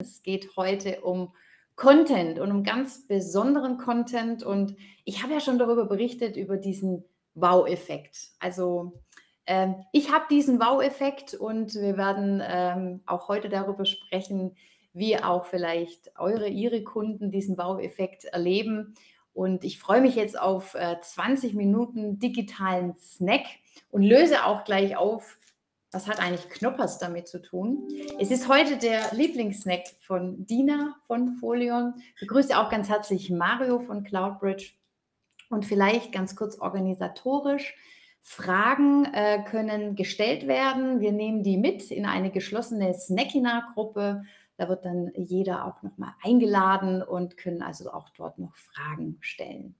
Es geht heute um Content und um ganz besonderen Content. Und ich habe ja schon darüber berichtet, über diesen Wow-Effekt. Also ich habe diesen Wow-Effekt und wir werden auch heute darüber sprechen, wie auch vielleicht Ihre Kunden diesen Wow-Effekt erleben. Und ich freue mich jetzt auf 20 Minuten digitalen Snack und löse auch gleich auf, was hat eigentlich Knoppers damit zu tun? Es ist heute der Lieblingssnack von Dina von Folion. Ich begrüße auch ganz herzlich Mario von Cloudbridge. Und vielleicht ganz kurz organisatorisch. Fragen können gestellt werden. Wir nehmen die mit in eine geschlossene Snackina-Gruppe. Da wird dann jeder auch nochmal eingeladen und können also auch dort noch Fragen stellen.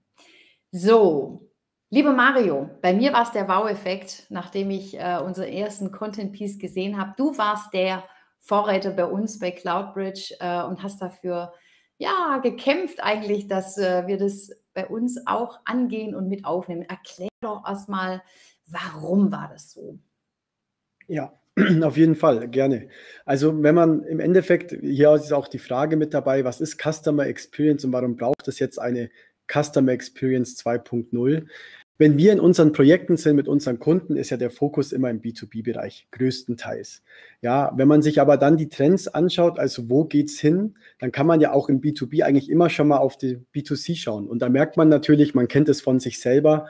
So, lieber Mario, bei mir war es der Wow-Effekt, nachdem ich unseren ersten Content-Piece gesehen habe. Du warst der Vorreiter bei uns bei Cloudbridge und hast dafür ja gekämpft eigentlich, dass wir das bei uns auch angehen und mit aufnehmen. Erklär doch erstmal, warum war das so? Ja, auf jeden Fall, gerne. Also wenn man im Endeffekt, hier ist auch die Frage mit dabei, was ist Customer Experience und warum braucht es jetzt eine Customer Experience 2.0? Wenn wir in unseren Projekten sind mit unseren Kunden, ist ja der Fokus immer im B2B-Bereich, größtenteils. Ja, wenn man sich aber dann die Trends anschaut, also wo geht's hin, dann kann man ja auch im B2B eigentlich immer schon mal auf die B2C schauen. Und da merkt man natürlich, man kennt es von sich selber,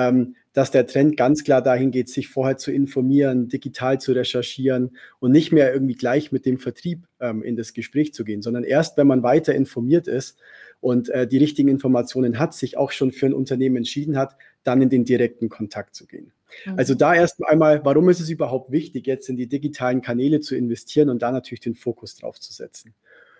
dass der Trend ganz klar dahin geht, sich vorher zu informieren, digital zu recherchieren und nicht mehr irgendwie gleich mit dem Vertrieb in das Gespräch zu gehen, sondern erst, wenn man weiter informiert ist und die richtigen Informationen hat, sich auch schon für ein Unternehmen entschieden hat, dann in den direkten Kontakt zu gehen. Also da erst einmal, warum ist es überhaupt wichtig, jetzt in die digitalen Kanäle zu investieren und da natürlich den Fokus drauf zu setzen?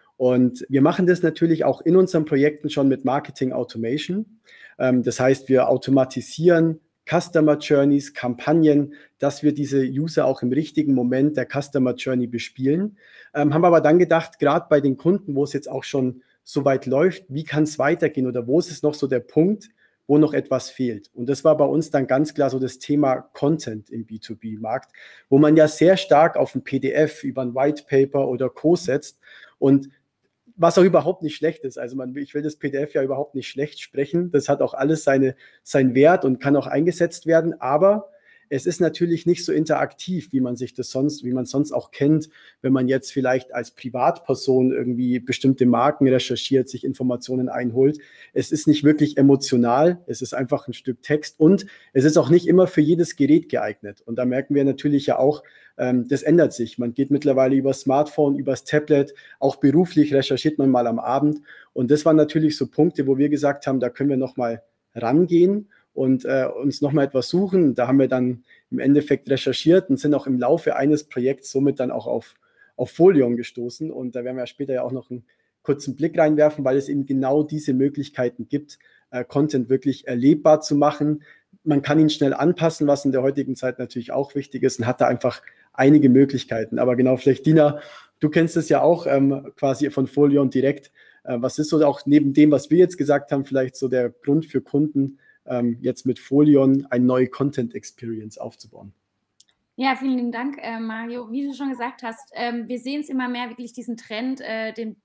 Und wir machen das natürlich auch in unseren Projekten schon mit Marketing Automation. Das heißt, wir automatisieren Customer Journeys, Kampagnen, dass wir diese User auch im richtigen Moment der Customer Journey bespielen. Haben aber dann gedacht, gerade bei den Kunden, wo es jetzt auch schon so weit läuft, wie kann es weitergehen oder wo ist es noch so der Punkt, wo noch etwas fehlt? Und das war bei uns dann ganz klar so das Thema Content im B2B-Markt, wo man ja sehr stark auf ein PDF über ein White Paper oder Co. setzt und was auch überhaupt nicht schlecht ist. Also ich will das PDF ja überhaupt nicht schlecht sprechen. Das hat auch alles seinen Wert und kann auch eingesetzt werden. Aber es ist natürlich nicht so interaktiv, wie man sonst auch kennt, wenn man jetzt vielleicht als Privatperson irgendwie bestimmte Marken recherchiert, sich Informationen einholt. Es ist nicht wirklich emotional. Es ist einfach ein Stück Text und es ist auch nicht immer für jedes Gerät geeignet. Und da merken wir natürlich ja auch, das ändert sich. Man geht mittlerweile über Smartphone, übers Tablet, auch beruflich recherchiert man mal am Abend. Und das waren natürlich so Punkte, wo wir gesagt haben, da können wir noch mal rangehen und uns noch mal etwas suchen. Da haben wir dann im Endeffekt recherchiert und sind auch im Laufe eines Projekts somit dann auch auf Folion gestoßen. Und da werden wir später ja auch noch einen kurzen Blick reinwerfen, weil es eben genau diese Möglichkeiten gibt, Content wirklich erlebbar zu machen. Man kann ihn schnell anpassen, was in der heutigen Zeit natürlich auch wichtig ist und hat da einfach einige Möglichkeiten. Aber genau, vielleicht Dina, du kennst es ja auch quasi von Folion direkt. Was ist so auch neben dem, was wir jetzt gesagt haben, vielleicht so der Grund für Kunden, jetzt mit Folion eine neue Content Experience aufzubauen? Ja, vielen Dank, Mario. Wie du schon gesagt hast, wir sehen es immer mehr, wirklich diesen Trend, den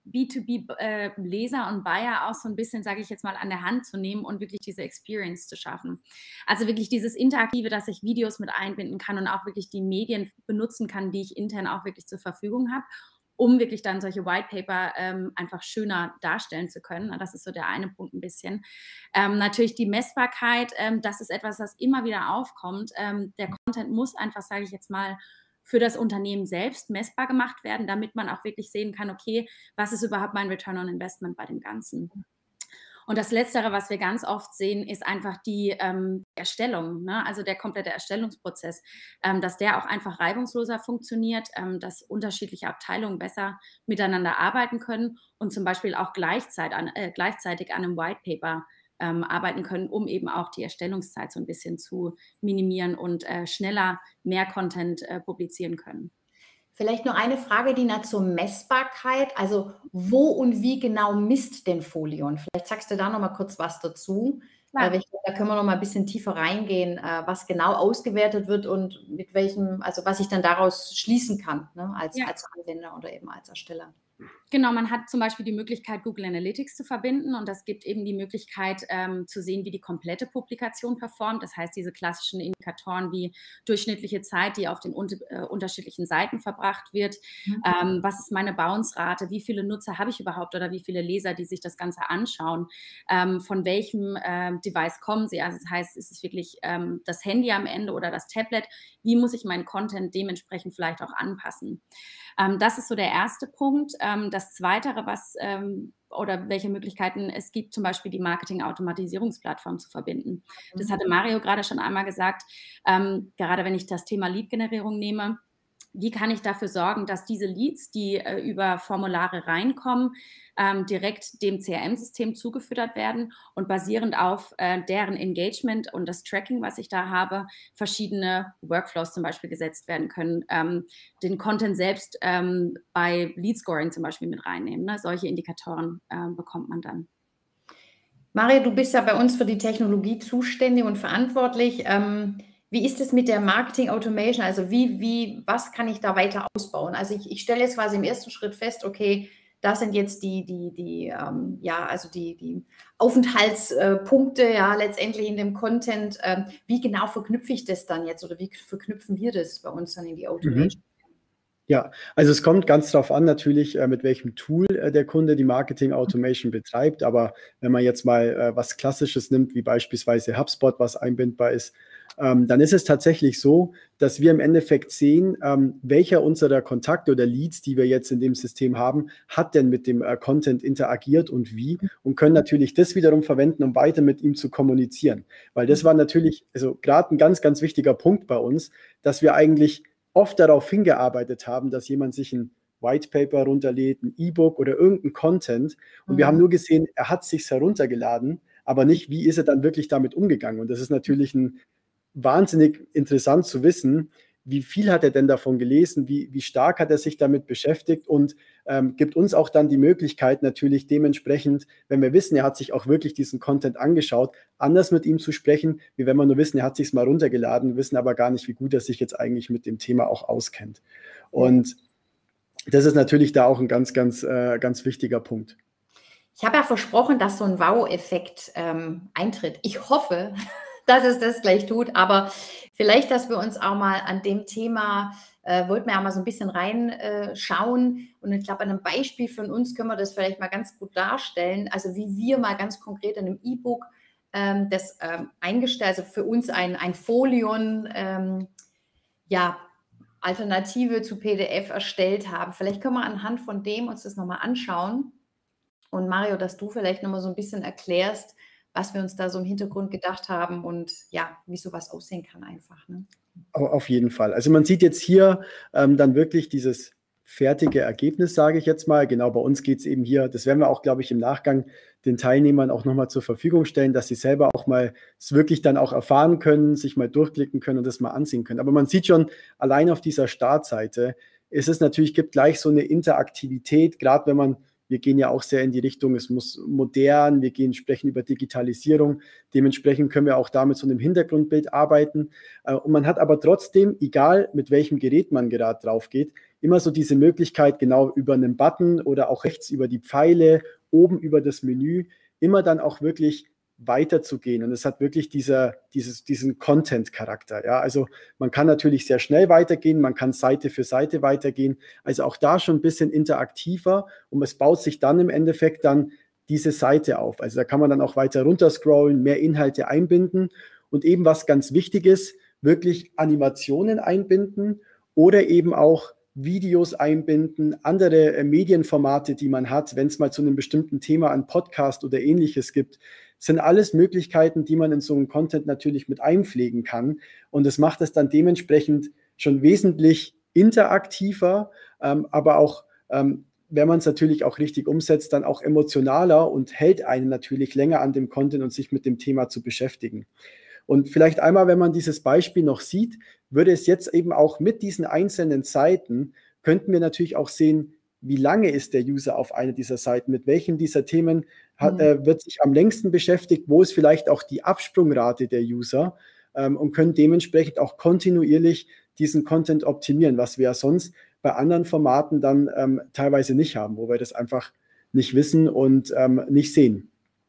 B2B-Leser und Buyer auch so ein bisschen, sage ich jetzt mal, an der Hand zu nehmen und wirklich diese Experience zu schaffen. Also wirklich dieses Interaktive, dass ich Videos mit einbinden kann und auch wirklich die Medien benutzen kann, die ich intern auch wirklich zur Verfügung habe, um wirklich dann solche White Paper einfach schöner darstellen zu können. Das ist so der eine Punkt ein bisschen. Natürlich die Messbarkeit, das ist etwas, das immer wieder aufkommt. Der Content muss einfach, sage ich jetzt mal, für das Unternehmen selbst messbar gemacht werden, damit man auch wirklich sehen kann, okay, was ist überhaupt mein Return on Investment bei dem Ganzen? Und das Letztere, was wir ganz oft sehen, ist einfach die Erstellung, ne? Also der komplette Erstellungsprozess, dass der auch einfach reibungsloser funktioniert, dass unterschiedliche Abteilungen besser miteinander arbeiten können und zum Beispiel auch gleichzeitig an einem White Paper arbeiten können, um eben auch die Erstellungszeit so ein bisschen zu minimieren und schneller mehr Content publizieren können. Vielleicht noch eine Frage, Dina, zur Messbarkeit. Also wo und wie genau misst denn Folion? Vielleicht sagst du da noch mal kurz was dazu. Weil ich glaube, da können wir noch mal ein bisschen tiefer reingehen, was genau ausgewertet wird und mit welchem, also was ich dann daraus schließen kann, ne, als Anwender oder eben als Ersteller. Genau, man hat zum Beispiel die Möglichkeit, Google Analytics zu verbinden, und das gibt eben die Möglichkeit zu sehen, wie die komplette Publikation performt. Das heißt, diese klassischen Indikatoren wie durchschnittliche Zeit, die auf den unterschiedlichen Seiten verbracht wird, was ist meine Bounce-Rate, wie viele Nutzer habe ich überhaupt oder wie viele Leser, die sich das Ganze anschauen, von welchem Device kommen sie. Also das heißt, ist es wirklich das Handy am Ende oder das Tablet, wie muss ich meinen Content dementsprechend vielleicht auch anpassen. Das ist so der erste Punkt. Das Zweite, oder welche Möglichkeiten es gibt, zum Beispiel die Marketing-Automatisierungsplattform zu verbinden. Das hatte Mario gerade schon einmal gesagt, gerade wenn ich das Thema Lead-Generierung nehme. Wie kann ich dafür sorgen, dass diese Leads, die über Formulare reinkommen, direkt dem CRM-System zugefüttert werden und basierend auf deren Engagement und das Tracking, was ich da habe, verschiedene Workflows zum Beispiel gesetzt werden können, den Content selbst bei Lead-Scoring zum Beispiel mit reinnehmen. Ne? Solche Indikatoren bekommt man dann. Mario, du bist ja bei uns für die Technologie zuständig und verantwortlich. Wie ist es mit der Marketing Automation? Also was kann ich da weiter ausbauen? Also ich stelle jetzt quasi im ersten Schritt fest, okay, das sind jetzt die Aufenthaltspunkte ja letztendlich in dem Content. Wie genau verknüpfe ich das dann jetzt oder wie verknüpfen wir das bei uns dann in die Automation? Ja, also es kommt ganz darauf an natürlich, mit welchem Tool der Kunde die Marketing Automation betreibt. Aber wenn man jetzt mal was Klassisches nimmt, wie beispielsweise HubSpot, was einbindbar ist, dann ist es tatsächlich so, dass wir im Endeffekt sehen, welcher unserer Kontakte oder Leads, die wir jetzt in dem System haben, hat denn mit dem Content interagiert und wie, und können natürlich das wiederum verwenden, um weiter mit ihm zu kommunizieren. Weil das war natürlich, also gerade ein ganz, ganz wichtiger Punkt bei uns, dass wir eigentlich oft darauf hingearbeitet haben, dass jemand sich ein White Paper runterlädt, ein E-Book oder irgendein Content, und wir haben nur gesehen, er hat es sich heruntergeladen, aber nicht, wie ist er dann wirklich damit umgegangen. Und das ist natürlich wahnsinnig interessant zu wissen, wie viel hat er denn davon gelesen, wie stark hat er sich damit beschäftigt, und gibt uns auch dann die Möglichkeit natürlich dementsprechend, wenn wir wissen, er hat sich auch wirklich diesen Content angeschaut, anders mit ihm zu sprechen, wie wenn wir nur wissen, er hat sich es mal runtergeladen, wissen aber gar nicht, wie gut er sich jetzt eigentlich mit dem Thema auch auskennt. Und das ist natürlich da auch ein ganz, ganz, ganz wichtiger Punkt. Ich habe ja versprochen, dass so ein Wow-Effekt eintritt. Ich hoffe, dass es das gleich tut, aber vielleicht, dass wir uns auch mal an dem Thema, wollten wir ja mal so ein bisschen reinschauen, und ich glaube, an einem Beispiel von uns können wir das vielleicht mal ganz gut darstellen, also wie wir mal ganz konkret in einem E-Book das eingestellt, also für uns ein Folion, Alternative zu PDF erstellt haben. Vielleicht können wir anhand von dem uns das nochmal anschauen, und Mario, dass du vielleicht nochmal so ein bisschen erklärst, was wir uns da so im Hintergrund gedacht haben und ja, wie sowas aussehen kann einfach. Ne? Auf jeden Fall. Also man sieht jetzt hier dann wirklich dieses fertige Ergebnis, sage ich jetzt mal. Genau, bei uns geht es eben hier, das werden wir auch, glaube ich, im Nachgang den Teilnehmern auch nochmal zur Verfügung stellen, dass sie selber auch mal es wirklich dann auch erfahren können, sich mal durchklicken können und das mal ansehen können. Aber man sieht schon, allein auf dieser Startseite ist es natürlich, gibt gleich so eine Interaktivität, gerade wenn wir gehen ja auch sehr in die Richtung, es muss modern, sprechen über Digitalisierung, dementsprechend können wir auch da mit so einem Hintergrundbild arbeiten. Und man hat aber trotzdem, egal mit welchem Gerät man gerade drauf geht, immer so diese Möglichkeit, genau über einen Button oder auch rechts über die Pfeile, oben über das Menü, immer dann auch wirklich weiterzugehen. Und es hat wirklich diesen Content-Charakter. Ja? Also man kann natürlich sehr schnell weitergehen, man kann Seite für Seite weitergehen. Also auch da schon ein bisschen interaktiver, und es baut sich dann im Endeffekt dann diese Seite auf. Also da kann man dann auch weiter runter scrollen, mehr Inhalte einbinden und eben, was ganz wichtig ist, wirklich Animationen einbinden oder eben auch Videos einbinden, andere Medienformate, die man hat, wenn es mal zu einem bestimmten Thema ein Podcast oder Ähnliches gibt, sind alles Möglichkeiten, die man in so einem Content natürlich mit einpflegen kann. Und das macht es dann dementsprechend schon wesentlich interaktiver, aber auch, wenn man es natürlich auch richtig umsetzt, dann auch emotionaler und hält einen natürlich länger an dem Content und sich mit dem Thema zu beschäftigen. Und vielleicht einmal, wenn man dieses Beispiel noch sieht, würde es jetzt eben auch mit diesen einzelnen Seiten, könnten wir natürlich auch sehen, wie lange ist der User auf einer dieser Seiten, mit welchen dieser Themen wird sich am längsten beschäftigt, wo ist vielleicht auch die Absprungrate der User, und können dementsprechend auch kontinuierlich diesen Content optimieren, was wir ja sonst bei anderen Formaten dann teilweise nicht haben, wo wir das einfach nicht wissen und nicht sehen.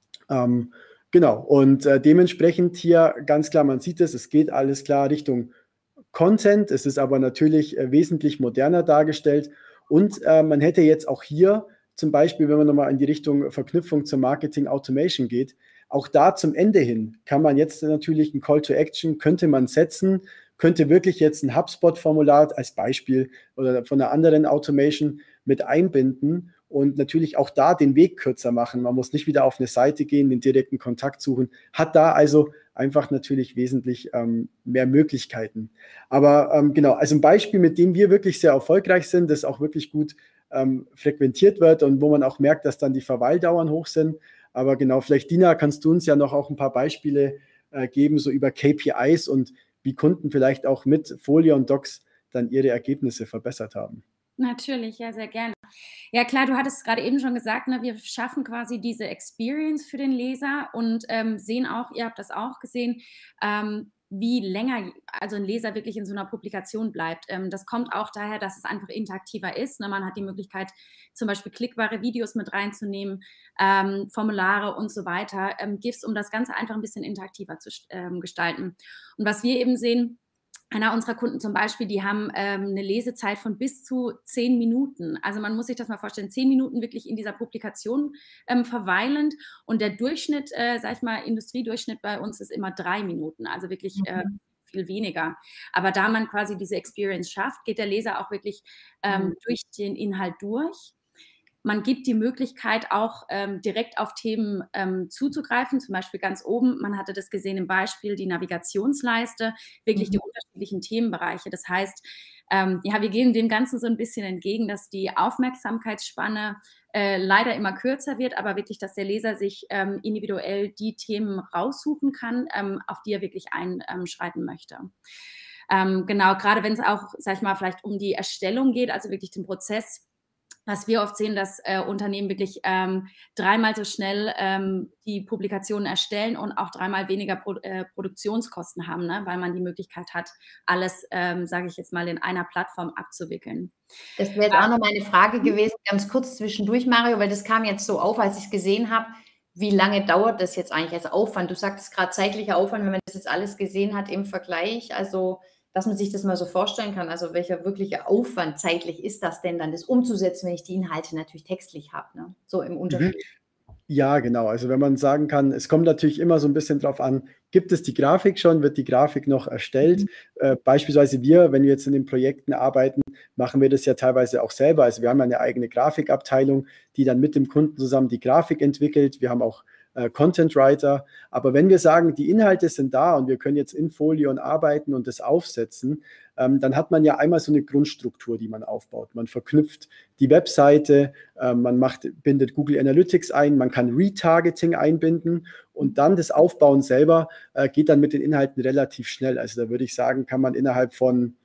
Genau, und dementsprechend hier ganz klar, man sieht es geht alles klar Richtung Content, es ist aber natürlich wesentlich moderner dargestellt und man hätte jetzt auch hier zum Beispiel, wenn man nochmal in die Richtung Verknüpfung zur Marketing Automation geht, auch da zum Ende hin kann man jetzt natürlich ein Call to Action, könnte man setzen, könnte wirklich jetzt ein HubSpot-Formular als Beispiel oder von einer anderen Automation mit einbinden und natürlich auch da den Weg kürzer machen. Man muss nicht wieder auf eine Seite gehen, den direkten Kontakt suchen, hat da also einfach natürlich wesentlich mehr Möglichkeiten. Aber genau, also ein Beispiel, mit dem wir wirklich sehr erfolgreich sind, das auch wirklich gut frequentiert wird und wo man auch merkt, dass dann die Verweildauern hoch sind. Aber genau, vielleicht Dina, kannst du uns ja noch auch ein paar Beispiele geben, so über KPIs und wie Kunden vielleicht auch mit Folie und Docs dann ihre Ergebnisse verbessert haben. Natürlich, ja, sehr gerne. Ja klar, du hattest gerade eben schon gesagt, ne, wir schaffen quasi diese Experience für den Leser und sehen auch, ihr habt das auch gesehen, wie länger also ein Leser wirklich in so einer Publikation bleibt. Das kommt auch daher, dass es einfach interaktiver ist. Ne? Man hat die Möglichkeit, zum Beispiel klickbare Videos mit reinzunehmen, Formulare und so weiter, GIFs, um das Ganze einfach ein bisschen interaktiver zu gestalten. Und was wir eben sehen, einer unserer Kunden zum Beispiel, die haben eine Lesezeit von bis zu 10 Minuten. Also man muss sich das mal vorstellen, 10 Minuten wirklich in dieser Publikation verweilend und der Durchschnitt, sag ich mal, Industriedurchschnitt bei uns ist immer 3 Minuten, also wirklich viel weniger. Aber da man quasi diese Experience schafft, geht der Leser auch wirklich durch den Inhalt durch. Man gibt die Möglichkeit auch direkt auf Themen zuzugreifen, zum Beispiel ganz oben, man hatte das gesehen im Beispiel, die Navigationsleiste, wirklich die unterschiedlichen Themenbereiche. Das heißt, ja, wir gehen dem Ganzen so ein bisschen entgegen, dass die Aufmerksamkeitsspanne leider immer kürzer wird, aber wirklich, dass der Leser sich individuell die Themen raussuchen kann, auf die er wirklich einschreiten möchte. Genau, gerade wenn es auch, sag ich mal, vielleicht um die Erstellung geht, also wirklich den Prozess, was wir oft sehen, dass Unternehmen wirklich dreimal so schnell die Publikationen erstellen und auch dreimal weniger Produktionskosten haben, ne? Weil man die Möglichkeit hat, alles, sage ich jetzt mal, in einer Plattform abzuwickeln. Das wäre jetzt auch noch meine Frage gewesen, ganz kurz zwischendurch, Mario, weil das kam jetzt so auf, als ich es gesehen habe. Wie lange dauert das jetzt eigentlich als Aufwand? Du sagtest gerade zeitlicher Aufwand, wenn man das jetzt alles gesehen hat im Vergleich. Also dass man sich das mal so vorstellen kann, also welcher wirkliche Aufwand zeitlich ist das denn dann, das umzusetzen, wenn ich die Inhalte natürlich textlich habe, ne? So im Unterschied. Ja, genau. Also wenn man sagen kann, es kommt natürlich immer so ein bisschen drauf an, gibt es die Grafik schon, wird die Grafik noch erstellt? Beispielsweise wir, wenn wir jetzt in den Projekten arbeiten, machen wir das ja teilweise auch selber. Also wir haben eine eigene Grafikabteilung, die dann mit dem Kunden zusammen die Grafik entwickelt. Wir haben auch Content Writer. Aber wenn wir sagen, die Inhalte sind da und wir können jetzt in Folion arbeiten und das aufsetzen, dann hat man ja einmal so eine Grundstruktur, die man aufbaut. Man verknüpft die Webseite, man bindet Google Analytics ein, man kann Retargeting einbinden und dann das Aufbauen selber geht dann mit den Inhalten relativ schnell. Also da würde ich sagen, kann man innerhalb von,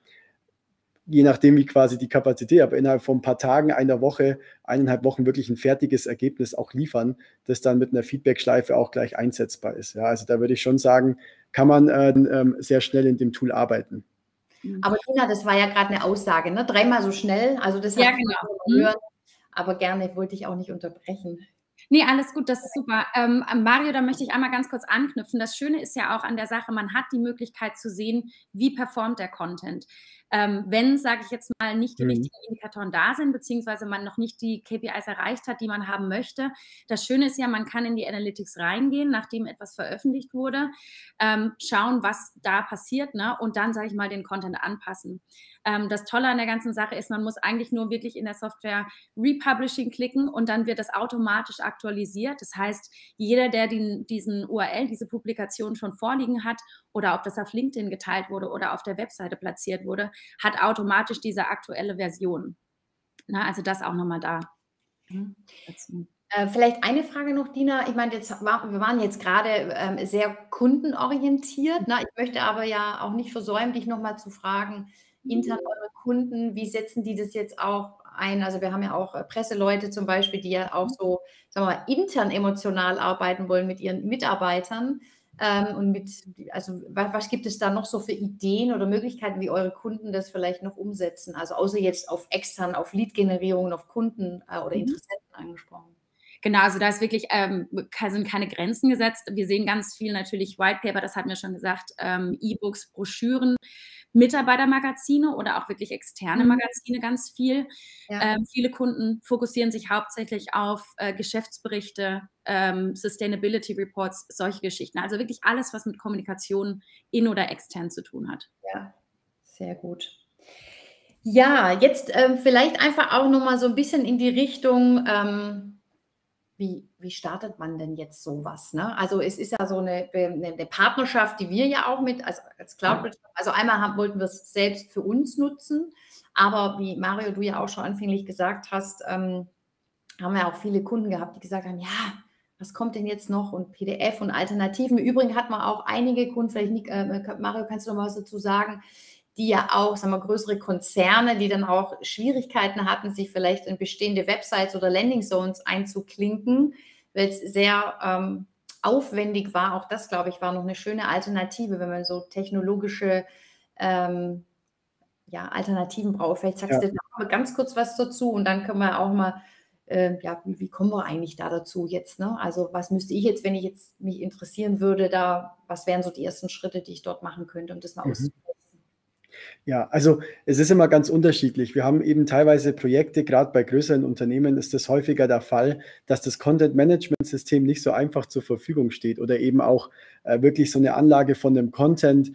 je nachdem wie quasi die Kapazität, aber innerhalb von ein paar Tagen, einer Woche, 1,5 Wochen wirklich ein fertiges Ergebnis auch liefern, das dann mit einer Feedback-Schleife auch gleich einsetzbar ist. Ja, also da würde ich schon sagen, kann man sehr schnell in dem Tool arbeiten. Aber Dina, das war ja gerade eine Aussage, ne? 3-mal so schnell, also das Ja, hat genau. hören, aber gerne wollte ich auch nicht unterbrechen. Nee, alles gut, das ist super. Mario, da möchte ich einmal ganz kurz anknüpfen. Das Schöne ist ja auch an der Sache, man hat die Möglichkeit zu sehen, wie performt der Content. Wenn, sage ich jetzt mal, nicht die richtigen Indikatoren da sind, beziehungsweise man noch nicht die KPIs erreicht hat, die man haben möchte. Das Schöne ist ja, man kann in die Analytics reingehen, nachdem etwas veröffentlicht wurde, schauen, was da passiert, ne? Und dann, sage ich mal, den Content anpassen. Das Tolle an der ganzen Sache ist, man muss eigentlich nur wirklich in der Software Republishing klicken und dann wird das automatisch aktualisiert. Das heißt, jeder, der diesen URL, diese Publikation schon vorliegen hat oder ob das auf LinkedIn geteilt wurde oder auf der Webseite platziert wurde, hat automatisch diese aktuelle Version. Na, also das auch nochmal da. Vielleicht eine Frage noch, Dina. Ich meine, wir waren jetzt gerade sehr kundenorientiert. Ne? Ich möchte aber ja auch nicht versäumen, dich nochmal zu fragen, intern eure Kunden, wie setzen die das jetzt auch ein? Also wir haben ja auch Presseleute zum Beispiel, die ja auch so, sagen wir mal, intern emotional arbeiten wollen mit ihren Mitarbeitern. Und also was gibt es da noch so für Ideen oder Möglichkeiten, wie eure Kunden das vielleicht noch umsetzen? Also außer jetzt auf extern, auf Lead-Generierung, auf Kunden oder Interessenten angesprochen. Genau, also da ist wirklich, sind keine Grenzen gesetzt. Wir sehen ganz viel natürlich White Paper, das hatten wir schon gesagt, E-Books, Broschüren, Mitarbeitermagazine oder auch wirklich externe Magazine ganz viel. Ja. Viele Kunden fokussieren sich hauptsächlich auf Geschäftsberichte, Sustainability Reports, solche Geschichten. Also wirklich alles, was mit Kommunikation in- oder extern zu tun hat. Ja, sehr gut. Ja, jetzt vielleicht einfach auch noch mal so ein bisschen in die Richtung, wie startet man denn jetzt sowas? Ne? Also es ist ja so eine Partnerschaft, die wir ja auch als Cloud, also einmal wollten wir es selbst für uns nutzen, aber wie Mario, du ja auch schon anfänglich gesagt hast, haben wir auch viele Kunden gehabt, die gesagt haben, ja, was kommt denn jetzt noch und PDF und Alternativen. Im Übrigen hatten wir auch einige Kunden, vielleicht nicht, Mario, kannst du noch mal was dazu sagen, die ja auch, sagen wir, größere Konzerne, die dann auch Schwierigkeiten hatten, sich vielleicht in bestehende Websites oder Landing Zones einzuklinken, weil es sehr aufwendig war. Auch das, glaube ich, war noch eine schöne Alternative, wenn man so technologische Alternativen braucht. Vielleicht sagst du da mal ganz kurz was dazu und dann können wir auch mal, wie kommen wir eigentlich da dazu jetzt? Ne? Also was müsste ich jetzt, wenn ich jetzt mich interessieren würde, was wären so die ersten Schritte, die ich dort machen könnte, um das mal auszuprobieren? Ja, also es ist immer ganz unterschiedlich. Wir haben eben teilweise Projekte, gerade bei größeren Unternehmen ist das häufiger der Fall, dass das Content-Management-System nicht so einfach zur Verfügung steht oder eben auch wirklich so eine Anlage von dem Content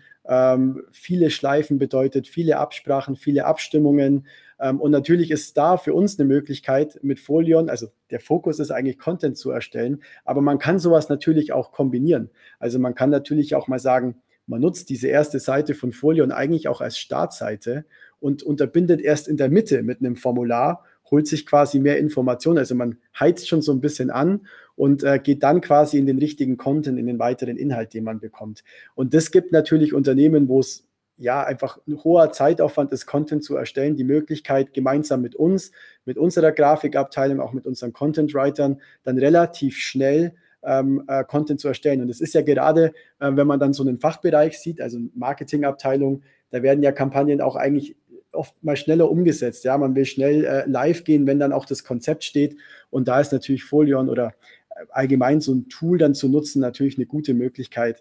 viele Schleifen bedeutet, viele Absprachen, viele Abstimmungen. Und natürlich ist da für uns eine Möglichkeit mit Folion, also der Fokus ist eigentlich Content zu erstellen, aber man kann sowas natürlich auch kombinieren. Also man kann natürlich auch mal sagen, man nutzt diese erste Seite von Folion eigentlich auch als Startseite und unterbindet erst in der Mitte mit einem Formular, holt sich quasi mehr Informationen. Also man heizt schon so ein bisschen an und geht dann quasi in den richtigen Content, in den weiteren Inhalt, den man bekommt. Und das gibt natürlich Unternehmen, wo es ja einfach ein hoher Zeitaufwand ist, Content zu erstellen, die Möglichkeit, gemeinsam mit uns, mit unserer Grafikabteilung, auch mit unseren Content-Writern, dann relativ schnell Content zu erstellen. Und es ist ja gerade, wenn man dann so einen Fachbereich sieht, also Marketingabteilung, da werden ja Kampagnen auch eigentlich oft mal schneller umgesetzt. Ja, man will schnell live gehen, wenn dann auch das Konzept steht. Und da ist natürlich Folion oder allgemein so ein Tool dann zu nutzen natürlich eine gute Möglichkeit,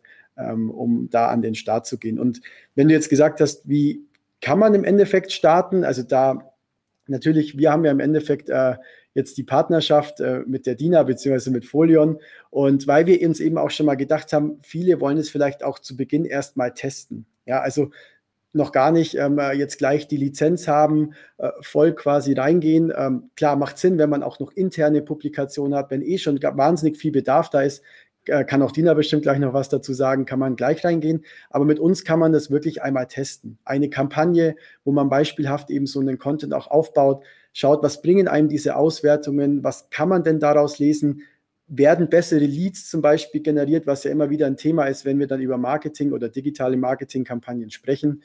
um da an den Start zu gehen. Und wenn du jetzt gesagt hast, wie kann man im Endeffekt starten? Also da natürlich, wir haben ja im Endeffekt jetzt die Partnerschaft mit der DINA bzw. mit Folion. Und weil wir uns eben auch schon mal gedacht haben, viele wollen es vielleicht auch zu Beginn erst mal testen. Ja, also noch gar nicht jetzt gleich die Lizenz haben, voll quasi reingehen. Klar, macht Sinn, wenn man auch noch interne Publikationen hat, wenn schon wahnsinnig viel Bedarf da ist, kann auch Dina bestimmt gleich noch was dazu sagen, kann man gleich reingehen. Aber mit uns kann man das wirklich einmal testen. Eine Kampagne, wo man beispielhaft eben so einen Content auch aufbaut, schaut, was bringen einem diese Auswertungen, was kann man denn daraus lesen, werden bessere Leads zum Beispiel generiert, was ja immer wieder ein Thema ist, wenn wir dann über Marketing oder digitale Marketingkampagnen sprechen.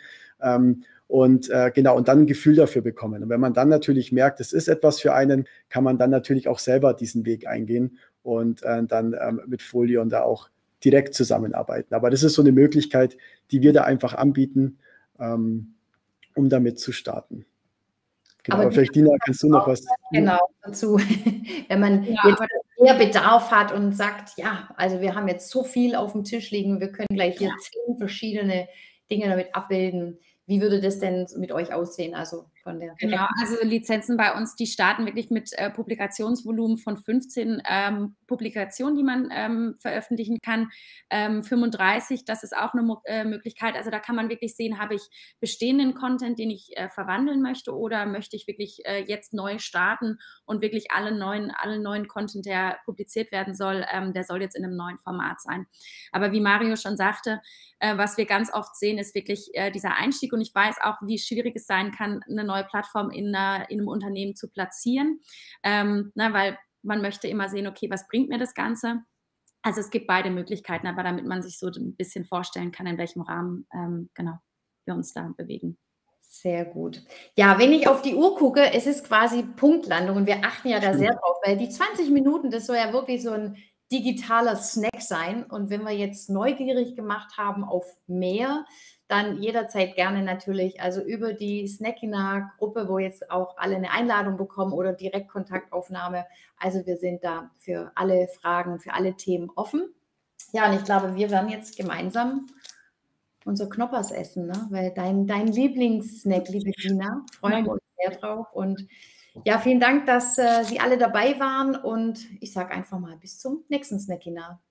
Und dann ein Gefühl dafür bekommen. Und wenn man dann natürlich merkt, es ist etwas für einen, kann man dann natürlich auch selber diesen Weg eingehen und dann mit Folion da auch direkt zusammenarbeiten. Aber das ist so eine Möglichkeit, die wir da einfach anbieten, um damit zu starten. Genau, aber vielleicht, Dina, kannst du noch was? Genau, dazu. Wenn man jetzt mehr Bedarf hat und sagt, ja, also wir haben jetzt so viel auf dem Tisch liegen, wir können gleich hier 10 verschiedene Dinge damit abbilden. Wie würde das denn mit euch aussehen? Also von der also Lizenzen bei uns, die starten wirklich mit Publikationsvolumen von 15 Publikationen, die man veröffentlichen kann. 35, das ist auch eine Möglichkeit. Also da kann man wirklich sehen, habe ich bestehenden Content, den ich verwandeln möchte, oder möchte ich wirklich jetzt neu starten und wirklich allen neuen Content, der publiziert werden soll, der soll jetzt in einem neuen Format sein. Aber wie Mario schon sagte, was wir ganz oft sehen, ist wirklich dieser Einstieg, und ich weiß auch, wie schwierig es sein kann, eine neue Plattform in einem Unternehmen zu platzieren, weil man möchte immer sehen, okay, was bringt mir das Ganze? Also es gibt beide Möglichkeiten, aber damit man sich so ein bisschen vorstellen kann, in welchem Rahmen wir uns da bewegen. Sehr gut. Ja, wenn ich auf die Uhr gucke, es ist quasi Punktlandung und wir achten ja da sehr drauf, weil die 20 Minuten, das soll ja wirklich so ein digitaler Snack sein. Und wenn wir jetzt neugierig gemacht haben auf mehr, dann jederzeit gerne natürlich, also über die Snackina-Gruppe, wo jetzt auch alle eine Einladung bekommen oder Direktkontaktaufnahme. Also wir sind da für alle Fragen, für alle Themen offen. Ja, und ich glaube, wir werden jetzt gemeinsam unser Knoppers essen, ne? Weil dein Lieblingssnack, liebe Gina, freuen wir uns sehr drauf. Und ja, vielen Dank, dass Sie alle dabei waren. Und ich sage einfach mal bis zum nächsten Snackina.